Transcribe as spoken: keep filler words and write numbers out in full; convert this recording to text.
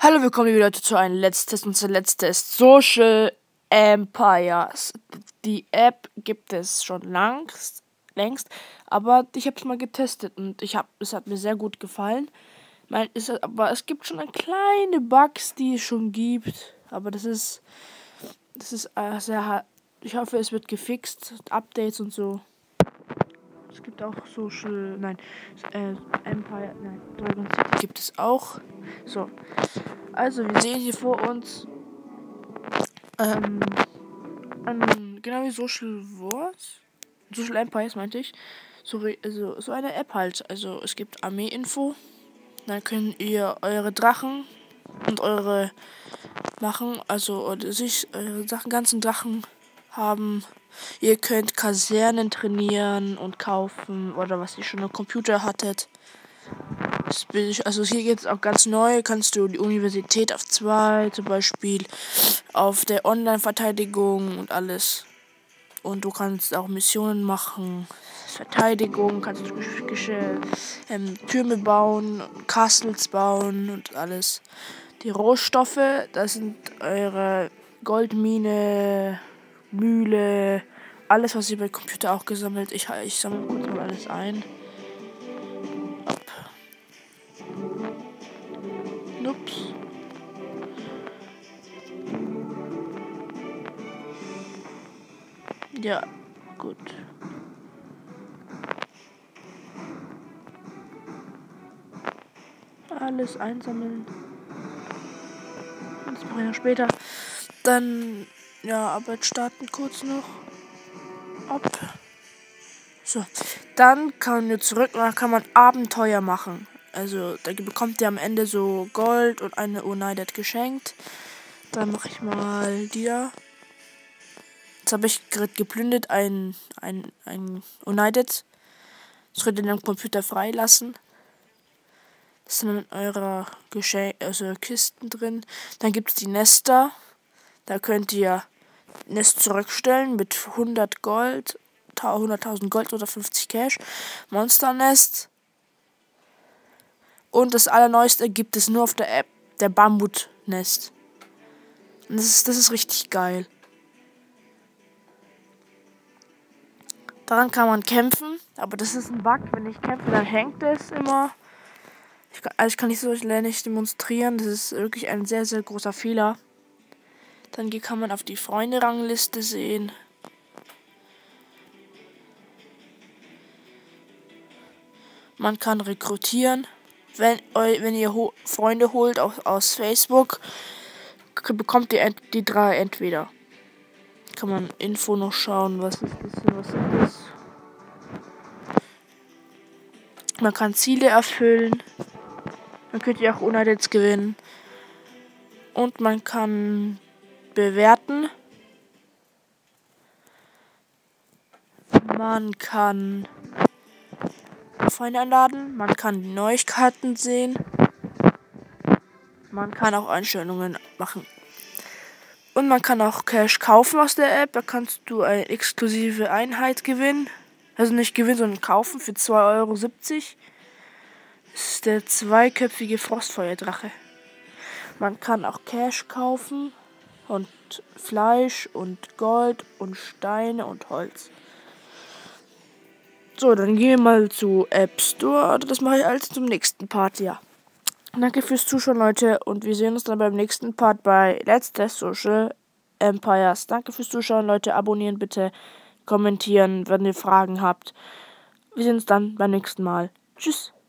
Hallo, willkommen liebe Leute zu einem letztes und zuletzt Social Empires. Die App gibt es schon langst, längst, aber ich habe es mal getestet und ich hab, es hat mir sehr gut gefallen. Mein, ist, aber es gibt schon eine kleine Bugs, die es schon gibt, aber das ist, das ist äh, sehr, ich hoffe, es wird gefixt, Updates und so. Es gibt auch Social, nein, äh, Empire, nein, Dragon City gibt es auch. So, also wir sehen hier vor uns ähm, ein, genau wie Social Wars, Social Empires meinte ich, so, also, so eine App halt. Also es gibt Armee-Info, dann könnt ihr eure Drachen und eure machen, also oder sich eure Sachen, ganzen Drachen haben. Ihr könnt Kasernen trainieren und kaufen oder was ihr schon am Computer hattet. Also hier geht es auch ganz neu, kannst du die Universität auf zwei, zum Beispiel auf der Online-Verteidigung und alles. Und du kannst auch Missionen machen, Verteidigung, kannst du Gesch ähm, Türme bauen, Castles bauen und alles. Die Rohstoffe, das sind eure Goldmine, Mühle, alles, was ihr bei Computer auch gesammelt. Ich, ich sammle kurz mal alles ein. Ab. Ups. Ja, gut. Alles einsammeln. Das mache ich noch später. Dann, ja, Arbeit starten kurz noch. Ab. So. Dann kann ihr zurück und dann kann man Abenteuer machen. Also, da bekommt ihr am Ende so Gold und eine United geschenkt. Dann mache ich mal die da. Jetzt habe ich gerade geplündert ein, ein, ein United. Das könnt ihr dann am Computer freilassen. Das sind in eurer Geschenk also Kisten drin. Dann gibt es die Nester. Da könnt ihr Nest zurückstellen mit hundert Gold, hunderttausend Gold oder fünfzig Cash. Monsternest. Und das allerneueste gibt es nur auf der App, der Bambut-Nest. Und das ist, das ist richtig geil. Daran kann man kämpfen, aber das ist ein Bug. Wenn ich kämpfe, dann hängt es immer. Ich kann, also ich kann nicht so nicht demonstrieren. Das ist wirklich ein sehr, sehr großer Fehler. Dann kann man auf die Freunde-Rangliste sehen. Man kann rekrutieren. Wenn, wenn ihr ho Freunde holt aus, aus Facebook, bekommt ihr die drei entweder. Kann man Info noch schauen, was ist das, was ist das? Man kann Ziele erfüllen. Dann könnt ihr auch Unidents gewinnen. Und man kann bewerten. Man kann Freunde einladen. Man kann die Neuigkeiten sehen. Man kann auch Einstellungen machen. Und man kann auch Cash kaufen aus der App. Da kannst du eine exklusive Einheit gewinnen. Also nicht gewinnen, sondern kaufen für zwei Euro siebzig. Das ist der zweiköpfige Frostfeuerdrache. Man kann auch Cash kaufen. Und Fleisch und Gold und Steine und Holz. So, dann gehen wir mal zu App Store. Das mache ich alles zum nächsten Part, ja. Danke fürs Zuschauen, Leute. Und wir sehen uns dann beim nächsten Part bei Let's Test Social Empires. Danke fürs Zuschauen, Leute. Abonnieren bitte. Kommentieren, wenn ihr Fragen habt. Wir sehen uns dann beim nächsten Mal. Tschüss.